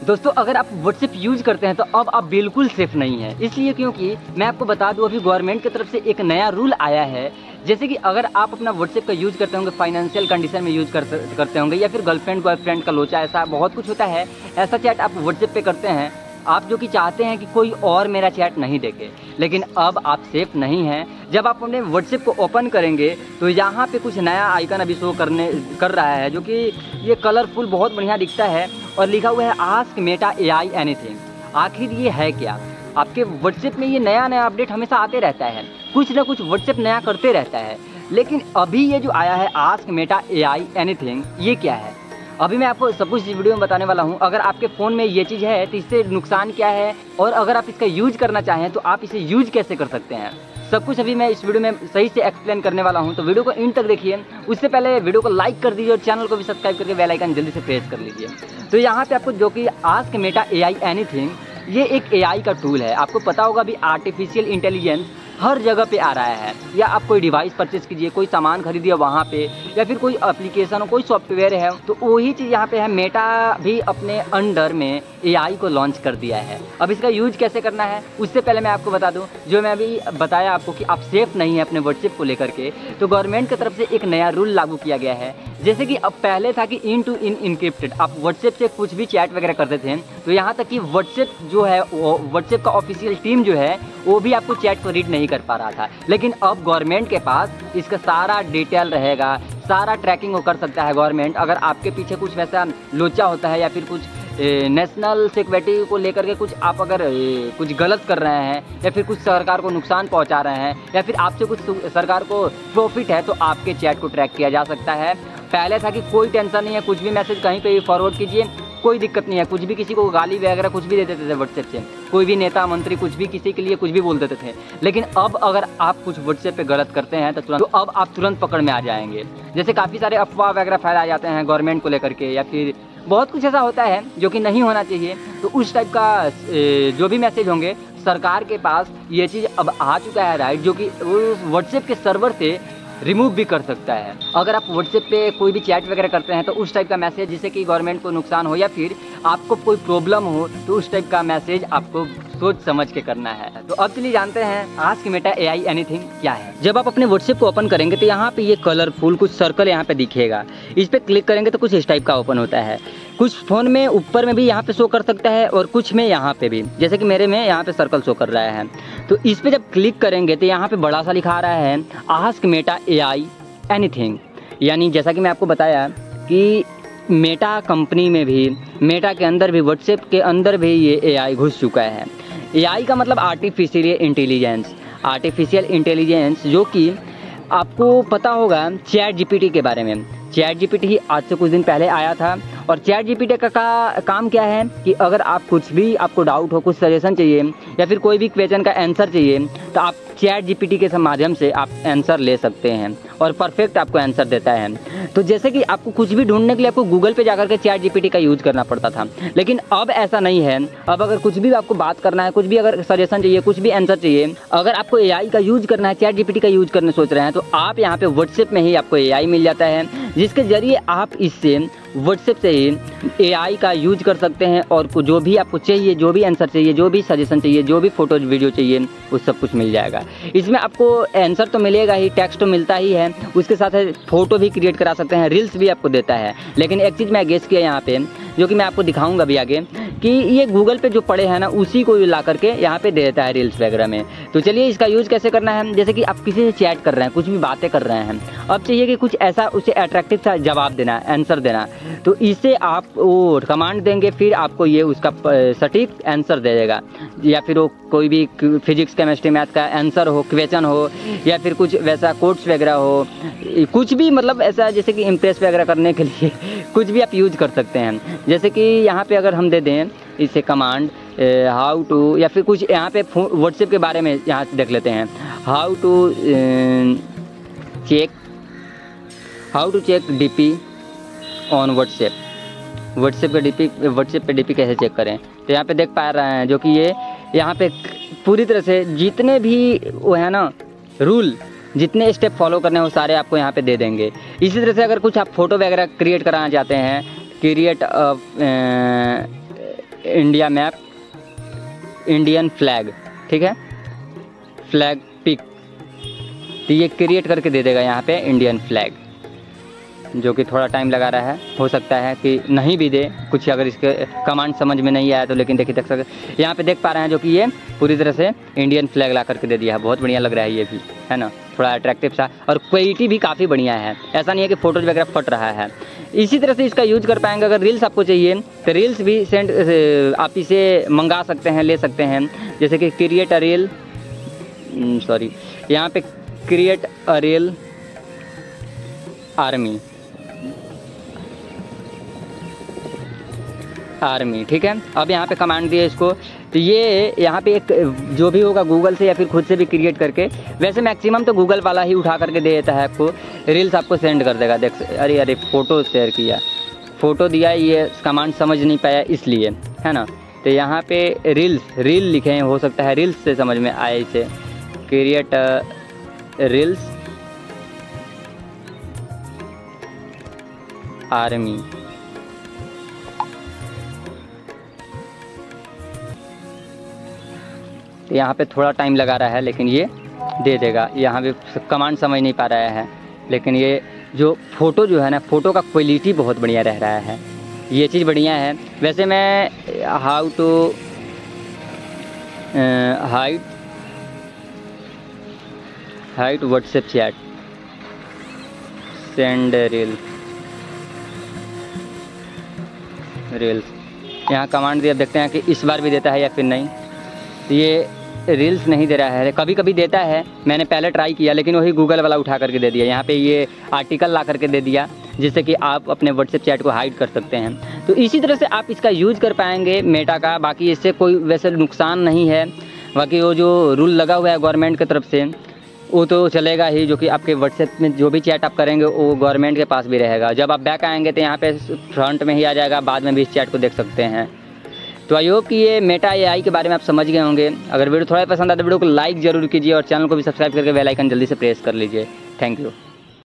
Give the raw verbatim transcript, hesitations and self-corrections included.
दोस्तों अगर आप व्हाट्सएप यूज करते हैं तो अब आप बिल्कुल सेफ नहीं है, इसलिए क्योंकि मैं आपको बता दूं अभी गवर्नमेंट की तरफ से एक नया रूल आया है। जैसे कि अगर आप अपना व्हाट्सएप का यूज़ करते होंगे, फाइनेंशियल कंडीशन में यूज़ कर करते होंगे, या फिर गर्लफ्रेंड बॉयफ्रेंड का लोचा, ऐसा बहुत कुछ होता है, ऐसा चैट आप व्हाट्सएप पे करते हैं, आप जो कि चाहते हैं कि कोई और मेरा चैट नहीं देखे, लेकिन अब आप सेफ नहीं हैं। जब आप अपने व्हाट्सएप को ओपन करेंगे तो यहाँ पे कुछ नया आइकन अभी शो करने कर रहा है, जो कि ये कलरफुल बहुत बढ़िया दिखता है और लिखा हुआ है आस्क मेटा एआई एनीथिंग। आखिर ये है क्या? आपके व्हाट्सएप में ये नया नया अपडेट हमेशा आते रहता है, कुछ ना कुछ व्हाट्सएप नया करते रहता है, लेकिन अभी ये जो आया है आस्क मेटा एआई एनीथिंग, ये क्या है अभी मैं आपको सब कुछ इस वीडियो में बताने वाला हूँ। अगर आपके फ़ोन में ये चीज़ है तो इससे नुकसान क्या है, और अगर आप इसका यूज करना चाहें तो आप इसे यूज कैसे कर सकते हैं, सब कुछ अभी मैं इस वीडियो में सही से एक्सप्लेन करने वाला हूँ। तो वीडियो को इन तक देखिए। उससे पहले वीडियो को लाइक कर दीजिए और चैनल को भी सब्सक्राइब करके बेल आइकन जल्दी से प्रेस कर लीजिए। तो यहाँ पे आपको जो कि आस्क मेटा एआई एनीथिंग, ये एक एआई का टूल है। आपको पता होगा अभी आर्टिफिशियल इंटेलिजेंस हर जगह पे आ रहा है, या आप कोई डिवाइस परचेस कीजिए, कोई सामान खरीदिए वहाँ पे, या फिर कोई एप्लीकेशन हो, कोई सॉफ्टवेयर है, तो वही चीज़ यहाँ पे है। मेटा भी अपने अंडर में एआई को लॉन्च कर दिया है। अब इसका यूज कैसे करना है उससे पहले मैं आपको बता दूं, जो मैं अभी बताया आपको कि आप सेफ नहीं है अपने व्हाट्सएप को लेकर के, तो गवर्नमेंट की तरफ से एक नया रूल लागू किया गया है। जैसे कि अब पहले था कि इन टू इन इनक्रिप्टेड, आप व्हाट्सएप से कुछ भी चैट वगैरह करते थे, तो यहाँ तक कि व्हाट्सएप जो है, व्हाट्सएप का ऑफिशियल टीम जो है वो भी आपको चैट को रीड नहीं कर पा रहा था। लेकिन अब गवर्नमेंट के पास इसका सारा डिटेल रहेगा, सारा ट्रैकिंग वो कर सकता है गवर्नमेंट। अगर आपके पीछे कुछ वैसा लोचा होता है, या फिर कुछ नेशनल सिक्योरिटी को लेकर के कुछ आप अगर ए, कुछ गलत कर रहे हैं, या फिर कुछ सरकार को नुकसान पहुंचा रहे हैं, या फिर आपसे कुछ सरकार को प्रॉफिट है, तो आपके चैट को ट्रैक किया जा सकता है। पहले था कि कोई टेंशन नहीं है, कुछ भी मैसेज कहीं पे भी फॉरवर्ड कीजिए, कोई दिक्कत नहीं है, कुछ भी किसी को गाली वगैरह कुछ भी दे देते थे व्हाट्सएप से, कोई भी नेता मंत्री कुछ भी किसी के लिए कुछ भी बोल देते थे। लेकिन अब अगर आप कुछ व्हाट्सएप पे गलत करते हैं तो तुरंत तो अब आप तुरंत पकड़ में आ जाएंगे। जैसे काफ़ी सारे अफवाह वगैरह फैलाए जाते हैं गवर्नमेंट को लेकर के, या फिर बहुत कुछ ऐसा होता है जो कि नहीं होना चाहिए, तो उस टाइप का जो भी मैसेज होंगे, सरकार के पास ये चीज़ अब आ चुका है राइट, जो कि व्हाट्सएप के सर्वर से रिमूव भी कर सकता है। अगर आप व्हाट्सएप पे कोई भी चैट वगैरह करते हैं तो उस टाइप का मैसेज, जिससे कि गवर्नमेंट को नुकसान हो या फिर आपको कोई प्रॉब्लम हो, तो उस टाइप का मैसेज आपको सोच समझ के करना है। तो अब चलिए जानते हैं आस्क मेटा एआई एनीथिंग क्या है। जब आप अपने व्हाट्सएप को ओपन करेंगे तो यहाँ पे ये कलरफुल कुछ सर्कल यहाँ पे दिखेगा, इस पर क्लिक करेंगे तो कुछ इस टाइप का ओपन होता है। कुछ फ़ोन में ऊपर में भी यहाँ पे शो कर सकता है, और कुछ में यहाँ पे भी, जैसे कि मेरे में यहाँ पे सर्कल शो कर रहा है। तो इस पे जब क्लिक करेंगे तो यहाँ पे बड़ा सा लिखा आ रहा है आस्क मेटा एआई एनीथिंग। यानी जैसा कि मैं आपको बताया कि मेटा कंपनी में भी, मेटा के अंदर भी, व्हाट्सएप के अंदर भी ये एआई घुस चुका है। एआई का मतलब आर्टिफिशियल इंटेलिजेंस। आर्टिफिशियल इंटेलिजेंस जो कि आपको पता होगा चैट जीपीटी के बारे में। चैट जीपीटी ही आज से कुछ दिन पहले आया था, और चैट जीपीटी का, का काम क्या है कि अगर आप कुछ भी, आपको डाउट हो, कुछ सजेशन चाहिए, या फिर कोई भी क्वेश्चन का आंसर चाहिए, तो आप चैट जीपीटी के माध्यम से आप आंसर ले सकते हैं, और परफेक्ट आपको आंसर देता है। तो जैसे कि आपको कुछ भी ढूंढने के लिए आपको गूगल पे जाकर के चैट जीपीटी का यूज़ करना पड़ता था, लेकिन अब ऐसा नहीं है। अब अगर कुछ भी आपको बात करना है, कुछ भी अगर सजेशन चाहिए, कुछ भी आंसर चाहिए, अगर आपको एआई का यूज़ करना है, चैट जीपीटी का यूज़ करने सोच रहे हैं, तो आप यहाँ पे व्हाट्सएप में ही आपको एआई मिल जाता है, जिसके जरिए आप इससे व्हाट्सएप से ही एआई का यूज कर सकते हैं, और जो भी आपको चाहिए, जो भी आंसर चाहिए, जो भी सजेशन चाहिए, जो भी फोटोज वीडियो चाहिए, वो सब कुछ मिल जाएगा। इसमें आपको आंसर तो मिलेगा ही, टेक्स्ट तो मिलता ही है, उसके साथ फोटो भी क्रिएट करा सकते हैं, रील्स भी आपको देता है। लेकिन एक चीज़ मैं गेस किया यहाँ पे, जो कि मैं आपको दिखाऊंगा भी आगे, कि ये गूगल पे जो पड़े हैं ना, उसी को ला करके यहाँ पे दे देता है रील्स वगैरह में। तो चलिए इसका यूज़ कैसे करना है। जैसे कि आप किसी से चैट कर रहे हैं, कुछ भी बातें कर रहे हैं, अब चाहिए कि कुछ ऐसा उसे अट्रैक्टिव सा जवाब देना, आंसर देना, तो इसे आप वो कमांड देंगे, फिर आपको ये उसका सटीक आंसर दे देगा। या फिर वो कोई भी फिजिक्स केमिस्ट्री मैथ का आंसर हो, क्वेश्चन हो, या फिर कुछ वैसा कोट्स वगैरह हो, कुछ भी, मतलब ऐसा जैसे कि इम्प्रेस वगैरह करने के लिए कुछ भी आप यूज कर सकते हैं। जैसे कि यहाँ पे अगर हम दे दें इसे कमांड हाउ टू, या फिर कुछ यहाँ पे व्हाट्सएप के बारे में यहाँ से देख लेते हैं, how to check how to check DP on WhatsApp. WhatsApp पे डीपी व्हाट्सएप पे डीपी कैसे चेक करें, तो यहाँ पे देख पा रहे हैं, जो कि ये यहाँ पे पूरी तरह से जितने भी वो है ना रूल, जितने स्टेप फॉलो करने हैं वो सारे आपको यहाँ पे दे देंगे। इसी तरह से अगर कुछ आप फोटो वगैरह क्रिएट कराना चाहते हैं, create India map, Indian flag, ठीक है, फ्लैग पिक, तो ये क्रिएट करके दे देगा यहाँ पे इंडियन फ्लैग, जो कि थोड़ा टाइम लगा रहा है, हो सकता है कि नहीं भी दे कुछ, अगर इसके कमांड समझ में नहीं आया तो। लेकिन देखिए देख सकते यहाँ पे देख पा रहे हैं जो कि ये पूरी तरह से इंडियन फ्लैग ला करके दे दिया है। बहुत बढ़िया लग रहा है ये भी, है ना, थोड़ा अट्रैक्टिव सा, और क्वालिटी भी काफ़ी बढ़िया है, ऐसा नहीं है कि फ़ोटोज वगैरह फट रहा है। इसी तरह से इसका यूज कर पाएंगे। अगर रील्स आपको चाहिए तो रील्स भी सेंड आप इसे मंगा सकते हैं, ले सकते हैं, जैसे कि क्रिएट अ रील, सॉरी यहाँ पे create a reel army army ठीक है। अब यहाँ पे कमांड दिए इसको, तो ये यहाँ पे एक जो भी होगा गूगल से या फिर खुद से भी क्रिएट करके, वैसे मैक्सिमम तो गूगल वाला ही उठा करके दे देता है आपको, रील्स आपको सेंड कर देगा। देख, अरे अरे फ़ोटो शेयर किया, फ़ोटो दिया, ये कमांड समझ नहीं पाया इसलिए, है ना। तो यहाँ पे रील्स रील लिखे हैं, हो सकता है रील्स से समझ में आए इसे, क्रिएट रील्स आर्मी, तो यहाँ पे थोड़ा टाइम लगा रहा है लेकिन ये दे देगा। यहाँ पे कमांड समझ नहीं पा रहा है, लेकिन ये जो फ़ोटो जो है ना, फ़ोटो का क्वालिटी बहुत बढ़िया रह रहा है, ये चीज़ बढ़िया है। वैसे मैं how to hide hide WhatsApp chat send reel reels, यहाँ कमांड दिया, देखते हैं कि इस बार भी देता है या फिर नहीं। ये रील्स नहीं दे रहा है, कभी कभी देता है, मैंने पहले ट्राई किया लेकिन वही गूगल वाला उठा करके दे दिया। यहाँ पे ये आर्टिकल ला करके दे दिया, जिससे कि आप अपने व्हाट्सएप चैट को हाइड कर सकते हैं। तो इसी तरह से आप इसका यूज़ कर पाएंगे मेटा का। बाकी इससे कोई वैसे नुकसान नहीं है, बाकी वो जो रूल लगा हुआ है गवर्नमेंट की तरफ से वो तो चलेगा ही, जो कि आपके व्हाट्सएप में जो भी चैट आप करेंगे वो गवर्नमेंट के पास भी रहेगा। जब आप बैक आएंगे तो यहाँ पे फ्रंट में ही आ जाएगा, बाद में भी इस चैट को देख सकते हैं। तो आई होप कि ये मेटा एआई के बारे में आप समझ गए होंगे। अगर वीडियो थोड़ा पसंद आए तो वीडियो को लाइक जरूर कीजिए और चैनल को भी सब्सक्राइब करके बेल आइकन जल्दी से प्रेस कर लीजिए। Thank you.